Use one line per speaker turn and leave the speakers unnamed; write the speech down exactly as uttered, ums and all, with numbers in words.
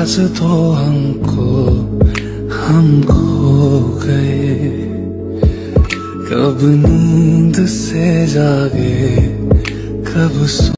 आज तो हमको हम खो गए, कब नींद से जागे कब